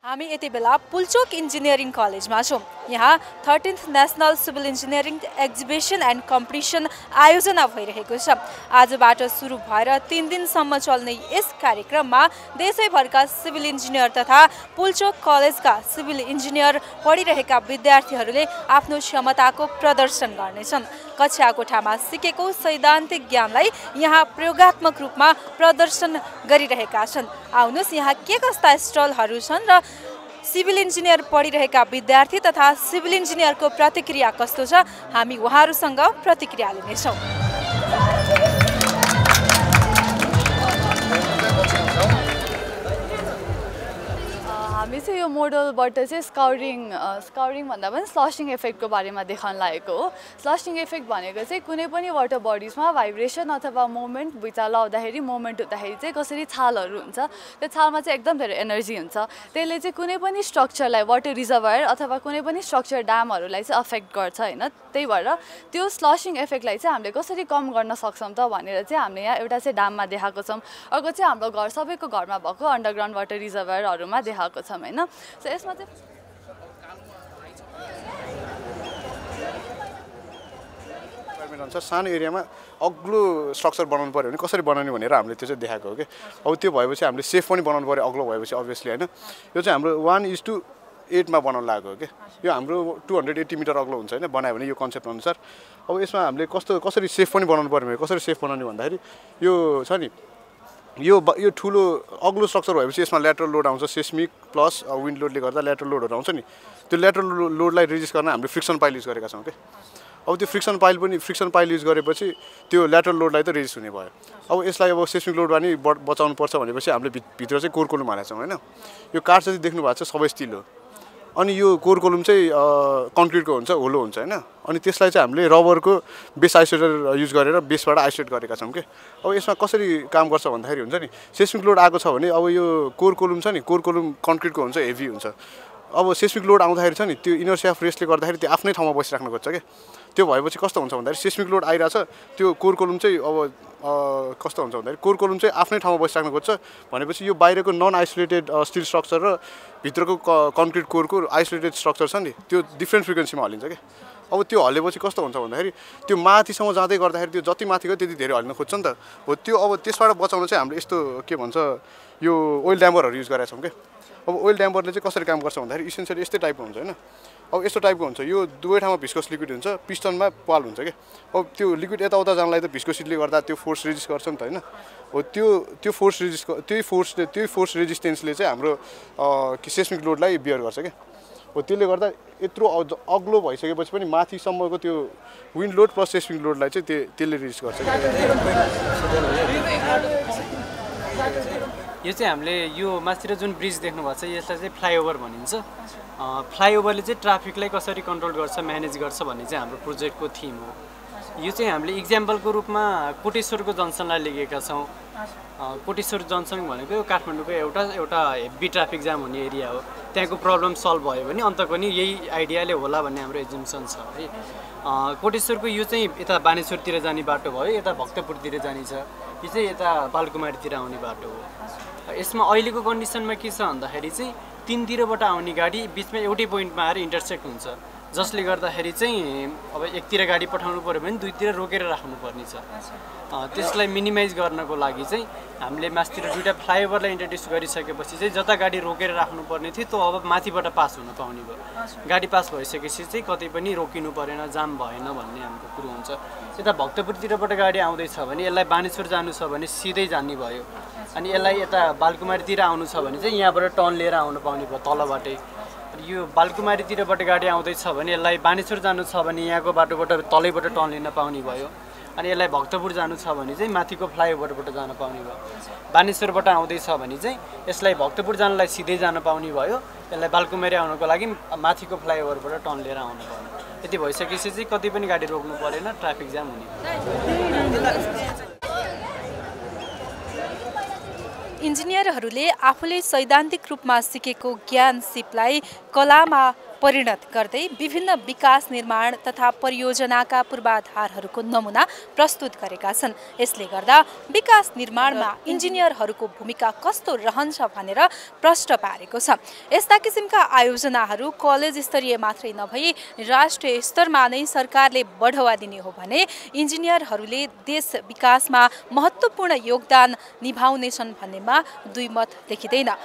हामी यति बेला पुल्चोक इन्जिनियरिङ कलेजमा छौँ। यहाँ 13th national civil engineering exhibition and competition आयोजना भइरहेको छ। आजबाट सुरु भएर 3 दिनसम्म चल्ने यस कार्यक्रममा देशैभरका सिभिल इन्जिनियर तथा पुल्चोक कलेजका सिभिल इन्जिनियर पढिरहेका विद्यार्थीहरूले आफ्नो क्षमताको प्रदर्शन गर्नेछन्। कक्षा कोठामा सिकेको सैद्धान्तिक ज्ञानलाई यहाँ प्रयोगात्मक रूपमा प्रदर्शन गरिरहेका छन्। आउनुहोस् यहाँ के कस्ता स्टलहरू छन् र सिभिल इन्जिनियर पढिरहेका विद्यार्थी तथा सिभिल इन्जिनियरको प्रतिक्रिया कस्तो छ, हामी उहाँहरूसँग प्रतिक्रिया लिनेछौँ। हामी चाहिँ यो मोडलबाट चाहिँ स्काउरिङ भन्दा पनि स्लशिङ इफेक्टको बारेमा देखाउन लागेको हो। स्लशिङ इफेक्ट भनेको चाहिँ कुनै पनि वाटर बडिजमा भाइब्रेसन अथवा मोमेन्ट भुइँचालो आउँदाखेरि मोमेन्ट हुँदाखेरि चाहिँ कसरी छालहरू हुन्छ, त्यो छालमा चाहिँ एकदम धेरै एनर्जी हुन्छ। त्यसले चाहिँ कुनै पनि स्ट्रक्चरलाई वाटर रिजर्भर अथवा कुनै पनि स्ट्रक्चर ड्यामहरूलाई चाहिँ अफेक्ट गर्छ होइन। त्यही भएर त्यो स्लशिङ इफेक्टलाई चाहिँ हामीले कसरी कम गर्न सक्छौँ त भनेर चाहिँ हामीले यहाँ एउटा चाहिँ ड्याममा देखाएको छौँ। अर्को चाहिँ हाम्रो सबैको घरमा भएको अन्डरग्राउन्ड वाटर रिजर्भरहरूमा देखाएको छ होइन। सो यसमा चाहिँ सानो एरियामा अग्लो स्ट्रक्चर बनाउनु पर्यो भने कसरी बनाउने भनेर हामीले त्यो चाहिँ देखाएको हो कि। अब त्यो भएपछि हामीले सेफ पनि बनाउनु पर्यो अग्लो भएपछि अभियसली होइन। यो चाहिँ हाम्रो 1:8 मा बनाउनु लागेको हो कि। यो हाम्रो 280 मिटर अग्लो हुन्छ होइन बनायो भने यो कन्सेप्ट अनुसार। अब यसमा हामीले कसरी सेफ पनि बनाउनु पर्यो भने कसरी सेफ बनाउने भन्दाखेरि यो छ नि यो ठुलो अग्लो स्ट्रक्चर भएपछि यसमा ल्याटरल लोड आउँछ, सेस्मिक प्लस विन्ड लोडले गर्दा ल्याटरल लोडहरू आउँछ नि। त्यो ल्याटरल लोडलाई रेजिस्ट गर्न हामीले फ्रिक्सन पाइल युज गरेका छौँ कि। अब त्यो फ्रिक्सन पाइल युज गरेपछि त्यो ल्याटरल लोडलाई त रेजिस्ट हुने भयो। अब यसलाई अब सेस्मिक लोडबाट नि बचाउनु पर्छ भनेपछि हामीले भित्र चाहिँ कोर कोलुम हालेका छौँ होइन। यो काठ जति देख्नु भएको छ सबै स्टिल हो। अनि यो कोर कोलुम चाहिँ कन्क्रिटको हुन्छ, होलो हुन्छ होइन। अनि त्यसलाई चाहिँ हामीले रबरको बेस आइसोलेटर युज गरेर बेसबाट आइसोलेट गरेका छौँ कि। अब यसमा कसरी काम गर्छ भन्दाखेरि हुन्छ नि सेस्मिक लोड आएको छ भने अब यो कोर कोलुम छ नि, कोर कोलुम कन्क्रिटको हुन्छ, हेभी हुन्छ। अब सेस्मिक लोड आउँदाखेरि छ नि त्यो इनर्सिया अफ रेस्टले गर्दाखेरि त्यो आफ्नै ठाउँमा बसिराख्नु खोज्छ कि। त्यो भएपछि कस्तो हुन्छ भन्दाखेरि सेस्मिक लोड आइरहेछ त्यो कोर कोलुम चाहिँ अब कस्तो हुन्छ भन्दाखेरि कोर कोलुम चाहिँ आफ्नै ठाउँमा बसिराख्नु खोज्छ भनेपछि यो बाहिरको नन आइसोलेटेड स्टिल स्ट्रक्चर र भित्रको कन्क्रिट कोरको आइसोलेटेड स्ट्रक्चर छ नि त्यो डिफ्रेन्ट फ्रिक्वेन्सीमा हल्लिन्छ कि। अब त्यो हल्लेपछि कस्तो हुन्छ भन्दाखेरि त्यो माथिसम्म जाँदै गर्दाखेरि त्यो जति माथि गयो त्यति धेरै हल्लिन खोज्छ नि त हो। त्यो अब त्यसबाट बचाउन चाहिँ हामीले यस्तो के भन्छ यो ओइल ड्याम्परहरू युज गरेका छौँ कि। अब ओइल ड्याम्परले चाहिँ कसरी काम गर्छ भन्दाखेरि इसेन्सियली यस्तै टाइपको हुन्छ होइन। अब यस्तो टाइपको हुन्छ, यो दुवै ठाउँमा भिस्कोस लिक्विड हुन्छ, पिस्टनमा पाल हुन्छ कि। अब त्यो लिक्विड यताउता जानलाई त भिस्कोसिटीले गर्दा त्यो फोर्स रेजिस्ट गर्छ नि त होइन। हो त्यो फोर्स रेजिस्टेन्सले चाहिँ हाम्रो सेस्मिक लोडलाई बियर गर्छ कि। हो त्यसले गर्दा यत्रो अग्लो भइसकेपछि पनि माथिसम्मको त्यो विन्ड लोड प्लस सेस्मिक लोडलाई चाहिँ त्यसले रेजिस्ट गर्छ। यो चाहिँ हामीले यो माथितिर जुन ब्रिज देख्नु भएको छ यसलाई चाहिँ फ्लाइओभर भनिन्छ। फ्लाइओभरले चाहिँ ट्राफिकलाई कसरी कन्ट्रोल गर्छ, म्यानेज गर्छ भन्ने चाहिँ हाम्रो प्रोजेक्टको थिम हो। यो चाहिँ हामीले इक्जाम्पलको रूपमा कोटेश्वरको जङ्सनलाई लिएका छौँ। कोटेश्वर जङ्सन भनेको काठमाडौँको एउटा हेभी ट्राफिक जाम हुने एरिया हो। त्यहाँको प्रब्लम सल्भ भयो भने अन्त पनि यही आइडियाले होला भन्ने हाम्रो एजुम्सन छ है। कोटेश्वरको यो चाहिँ यता बानेश्वरतिर जाने बाटो भयो, यता भक्तपुरतिर जाने छ, यो चाहिँ यता बालकुमारीतिर आउने बाटो हो। यसमा अहिलेको कन्डिसनमा के छ भन्दाखेरि चाहिँ तीनतिरबाट आउने गाडी बिचमा एउटै पोइन्टमा आएर इन्टरसेक्ट हुन्छ, जसले गर्दाखेरि चाहिँ अब एकतिर गाडी पठाउनु पऱ्यो भने दुईतिर रोकेर राख्नुपर्ने छ। त्यसलाई मिनिमाइज गर्नको लागि चाहिँ हामीले माथितिर दुईवटा फ्लाइओभरलाई इन्ट्रोड्युस गरिसकेपछि चाहिँ जता गाडी रोकेर राख्नुपर्ने थियो त्यो अब माथिबाट पास हुन पाउने भयो। गाडी पास भइसकेपछि चाहिँ कतै पनि रोकिनु परेन, जाम भएन भन्ने हाम्रो कुरो हुन्छ। यता भक्तपुरतिरबाट गाडी आउँदैछ भने यसलाई बानेश्वर जानु छ भने सिधै जाने भयो। अनि यसलाई यता बालकुमारीतिर आउनु छ भने चाहिँ यहाँबाट टर्न लिएर आउनु पाउने भयो तलबाटै। यो बालकुमारीतिरबाट गाडी आउँदैछ भने यसलाई बानेश्वर जानु छ भने यहाँको बाटोबाट तलैबाट टर्न लिन पाउने भयो। अनि यसलाई भक्तपुर जानु छ भने चाहिँ माथिको फ्लाइओभरबाट जान पाउने भयो। बानेश्वरबाट आउँदैछ भने चाहिँ यसलाई भक्तपुर जानलाई सिधै जान पाउने भयो। यसलाई बालकुमारी आउनको लागि माथिको फ्लाइओभरबाट टर्न लिएर आउनु पर्ने। यति भइसकेपछि चाहिँ कतै पनि गाडी रोक्नु परेन, ट्राफिक जाम हुने। इन्जिनियरहरूले आफूले सैद्धान्तिक रूपमा सिकेको ज्ञान सिपलाई कलामा परिणत गर्दै विभिन्न विकास निर्माण तथा परियोजनाका पूर्वाधारहरूको नमुना प्रस्तुत गरेका छन्। यसले गर्दा विकास निर्माणमा इन्जिनियरहरूको भूमिका कस्तो रहन्छ भनेर प्रश्न पारेको छ। यस्ता किसिमका आयोजनाहरू कलेज स्तरीय मात्रै नभई राष्ट्रिय स्तरमा नै सरकारले बढावा दिने हो भने इन्जिनियरहरूले देश विकासमा महत्त्वपूर्ण योगदान निभाउनेछन् भन्नेमा दुई मत देखिँदैन।